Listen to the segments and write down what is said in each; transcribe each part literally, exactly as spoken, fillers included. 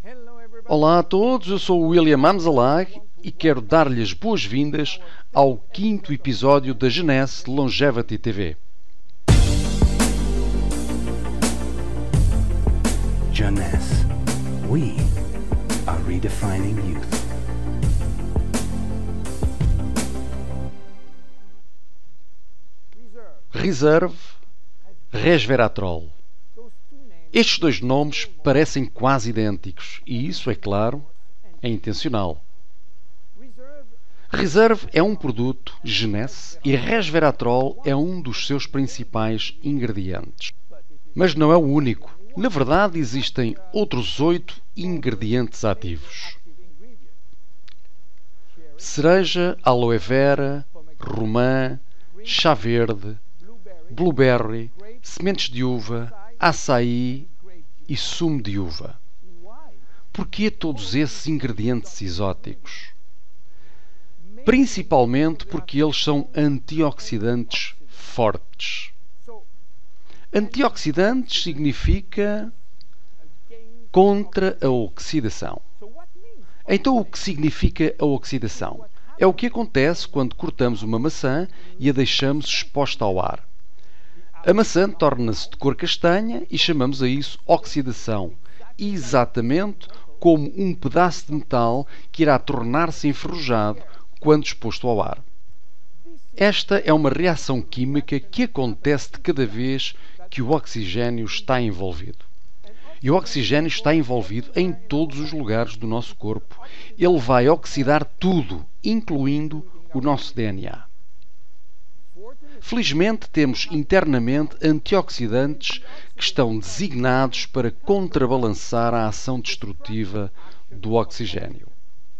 Olá a todos, eu sou o William Amzalag e quero dar-lhe as boas-vindas ao quinto episódio da Genese Longevity T V. Genese, we are redefining youth. Reserve, Resveratrol. Estes dois nomes parecem quase idênticos e isso, é claro, é intencional. Reserve é um produto Genese e Resveratrol é um dos seus principais ingredientes. Mas não é o único. Na verdade, existem outros oito ingredientes ativos: cereja, aloe vera, romã, chá verde, blueberry, sementes de uva, açaí e sumo de uva. Porquê todos esses ingredientes exóticos? Principalmente porque eles são antioxidantes fortes. Antioxidantes significa contra a oxidação. Então, o que significa a oxidação? É o que acontece quando cortamos uma maçã e a deixamos exposta ao ar. A maçã torna-se de cor castanha e chamamos a isso oxidação, exatamente como um pedaço de metal que irá tornar-se enferrujado quando exposto ao ar. Esta é uma reação química que acontece de cada vez que o oxigênio está envolvido. E o oxigênio está envolvido em todos os lugares do nosso corpo. Ele vai oxidar tudo, incluindo o nosso D N A. Felizmente, temos internamente antioxidantes que estão designados para contrabalançar a ação destrutiva do oxigênio.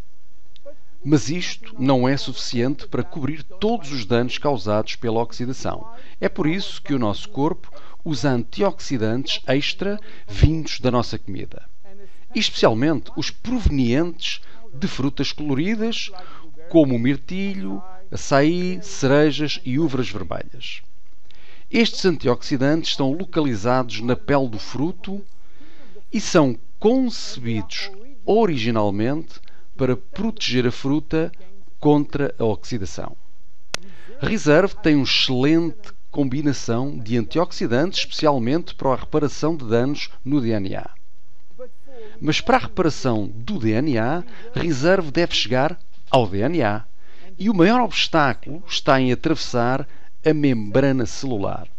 Mas isto não é suficiente para cobrir todos os danos causados pela oxidação. É por isso que o nosso corpo usa antioxidantes extra vindos da nossa comida, especialmente os provenientes de frutas coloridas, como o mirtilho, açaí, cerejas e uvas vermelhas. Estes antioxidantes estão localizados na pele do fruto e são concebidos originalmente para proteger a fruta contra a oxidação. Reserve tem uma excelente combinação de antioxidantes, especialmente para a reparação de danos no D N A. Mas para a reparação do D N A, Reserve deve chegar ao D N A. E o maior obstáculo está em atravessar a membrana celular.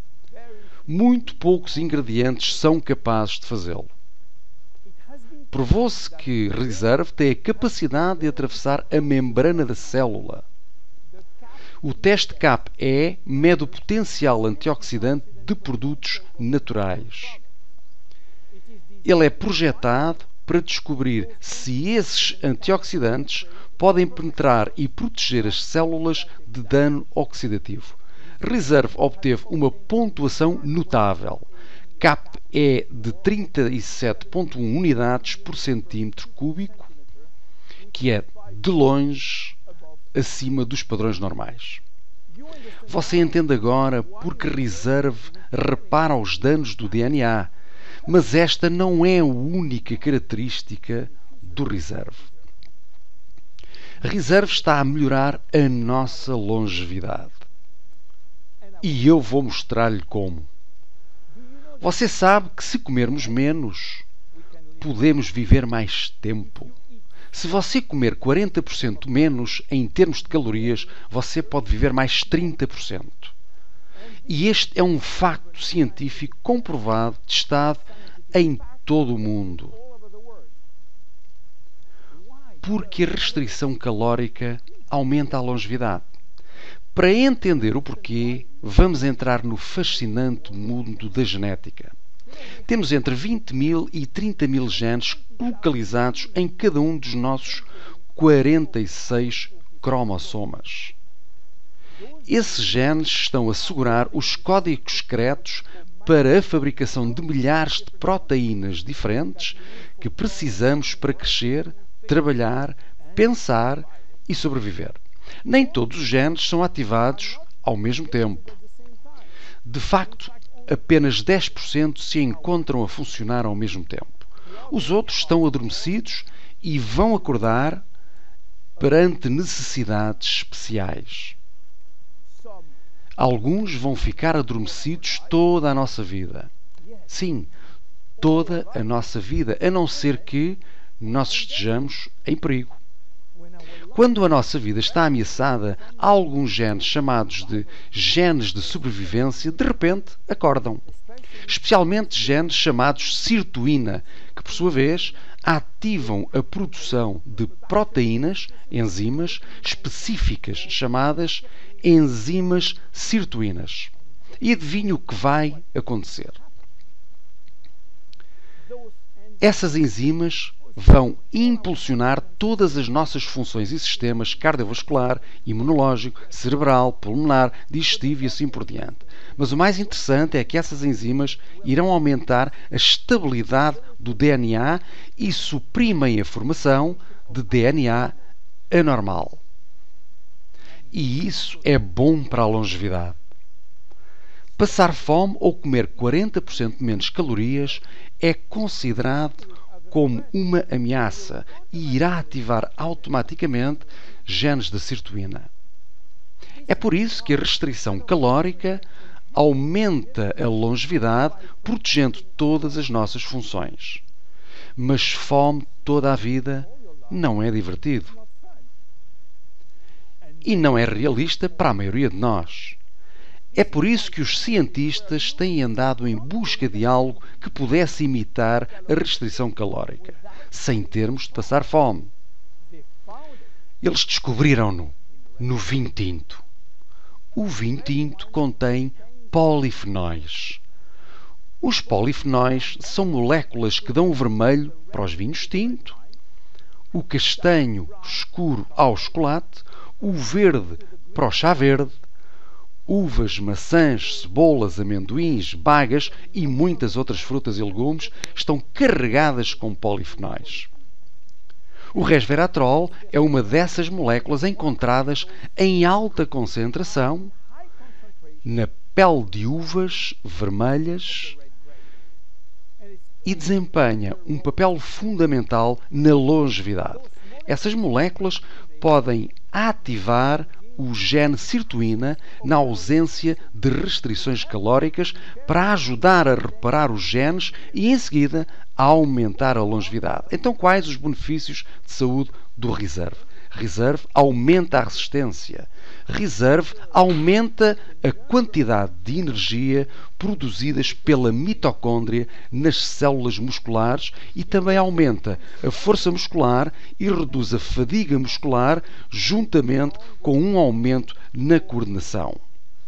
Muito poucos ingredientes são capazes de fazê-lo. Provou-se que Reserve tem a capacidade de atravessar a membrana da célula. O teste C A P E mede o potencial antioxidante de produtos naturais. Ele é projetado para descobrir se esses antioxidantes podem penetrar e proteger as células de dano oxidativo. Reserve obteve uma pontuação notável. C A P E de trinta e sete vírgula um unidades por centímetro cúbico, que é, de longe, acima dos padrões normais. Você entende agora porque Reserve repara os danos do D N A, mas esta não é a única característica do Reserve. Reserve está a melhorar a nossa longevidade. E eu vou mostrar-lhe como. Você sabe que se comermos menos, podemos viver mais tempo. Se você comer quarenta por cento menos em termos de calorias, você pode viver mais trinta por cento. E este é um facto científico comprovado, testado em todo o mundo. Porque a restrição calórica aumenta a longevidade. Para entender o porquê, vamos entrar no fascinante mundo da genética. Temos entre vinte mil e trinta mil genes localizados em cada um dos nossos quarenta e seis cromossomas. Esses genes estão a segurar os códigos secretos para a fabricação de milhares de proteínas diferentes que precisamos para crescer, trabalhar, pensar e sobreviver. Nem todos os genes são ativados ao mesmo tempo. De facto, apenas dez por cento se encontram a funcionar ao mesmo tempo. Os outros estão adormecidos e vão acordar perante necessidades especiais. Alguns vão ficar adormecidos toda a nossa vida. Sim, toda a nossa vida, a não ser que nós estejamos em perigo. Quando a nossa vida está ameaçada, alguns genes chamados de genes de sobrevivência de repente acordam. Especialmente genes chamados sirtuína, que por sua vez ativam a produção de proteínas, enzimas específicas chamadas enzimas sirtuínas. E adivinhe o que vai acontecer? Essas enzimas vão impulsionar todas as nossas funções e sistemas cardiovascular, imunológico, cerebral, pulmonar, digestivo e assim por diante. Mas o mais interessante é que essas enzimas irão aumentar a estabilidade do D N A e suprimem a formação de D N A anormal. E isso é bom para a longevidade. Passar fome ou comer quarenta por cento menos calorias é considerado como uma ameaça e irá ativar automaticamente genes de sirtuína. É por isso que a restrição calórica aumenta a longevidade, protegendo todas as nossas funções. Mas fome toda a vida não é divertido. E não é realista para a maioria de nós. É por isso que os cientistas têm andado em busca de algo que pudesse imitar a restrição calórica, sem termos de passar fome. Eles descobriram-no no vinho tinto. O vinho tinto contém polifenóis. Os polifenóis são moléculas que dão o vermelho para os vinhos tinto, o castanho escuro ao chocolate, o verde para o chá verde, uvas, maçãs, cebolas, amendoins, bagas e muitas outras frutas e legumes estão carregadas com polifenóis. O resveratrol é uma dessas moléculas encontradas em alta concentração na pele de uvas vermelhas e desempenha um papel fundamental na longevidade. Essas moléculas podem ativar o gene sirtuína na ausência de restrições calóricas para ajudar a reparar os genes e, em seguida, a aumentar a longevidade. Então, quais os benefícios de saúde do Reserve? Reserve aumenta a resistência. Reserve aumenta a quantidade de energia produzidas pela mitocôndria nas células musculares e também aumenta a força muscular e reduz a fadiga muscular juntamente com um aumento na coordenação.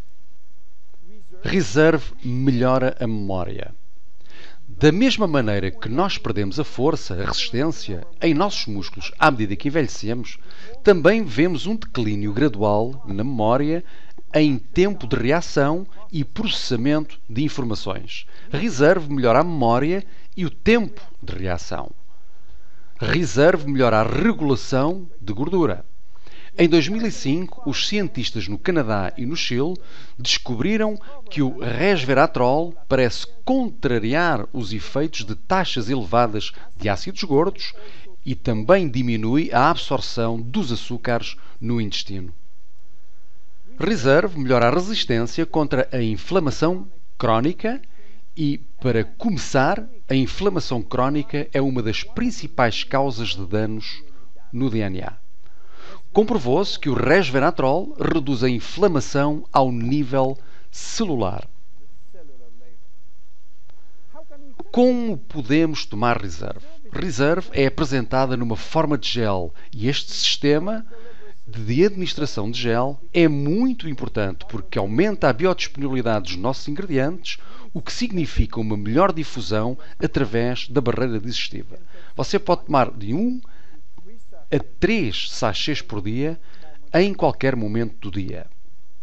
Reserve melhora a memória. Da mesma maneira que nós perdemos a força, a resistência, em nossos músculos à medida que envelhecemos, também vemos um declínio gradual na memória em tempo de reação e processamento de informações. Reserve melhora a memória e o tempo de reação. Reserve melhora a regulação de gordura. Em dois mil e cinco, os cientistas no Canadá e no Chile descobriram que o resveratrol parece contrariar os efeitos de taxas elevadas de ácidos gordos e também diminui a absorção dos açúcares no intestino. Reserve melhora a resistência contra a inflamação crónica e, para começar, a inflamação crónica é uma das principais causas de danos no D N A. Comprovou-se que o resveratrol reduz a inflamação ao nível celular. Como podemos tomar Reserve? Reserve é apresentada numa forma de gel e este sistema de administração de gel é muito importante porque aumenta a biodisponibilidade dos nossos ingredientes, o que significa uma melhor difusão através da barreira digestiva. Você pode tomar de um a três sachês por dia em qualquer momento do dia.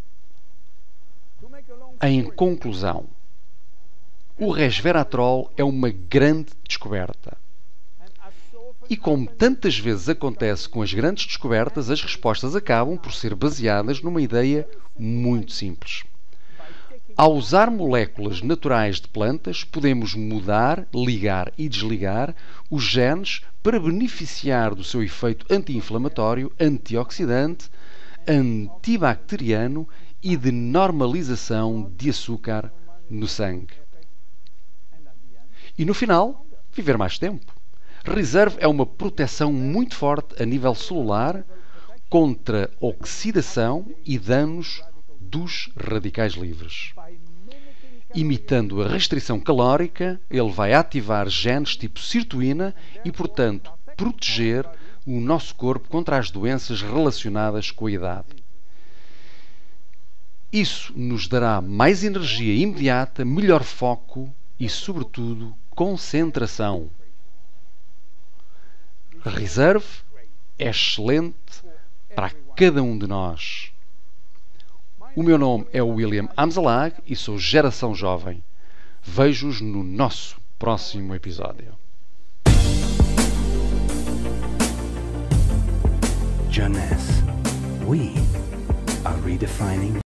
Em conclusão, o resveratrol é uma grande descoberta. E como tantas vezes acontece com as grandes descobertas, as respostas acabam por ser baseadas numa ideia muito simples. Ao usar moléculas naturais de plantas, podemos mudar, ligar e desligar os genes para beneficiar do seu efeito anti-inflamatório, antioxidante, antibacteriano e de normalização de açúcar no sangue. E no final, viver mais tempo. Reserve é uma proteção muito forte a nível celular contra oxidação e danos dos radicais livres. Imitando a restrição calórica, ele vai ativar genes tipo sirtuína e, portanto, proteger o nosso corpo contra as doenças relacionadas com a idade. Isso nos dará mais energia imediata, melhor foco e, sobretudo, concentração. Reserve é excelente para cada um de nós. O meu nome é William Amzalag e sou Geração Jovem. Vejo-os no nosso próximo episódio. Jeunesse. We are redefining